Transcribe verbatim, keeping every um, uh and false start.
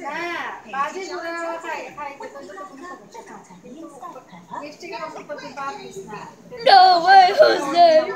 হ্যাঁ, বাজে ঘুরে খাই খাই তো তো কোনো সমস্যা না। কিন্তু মিষ্টি কেন করতে পারিস না? No way, Jose.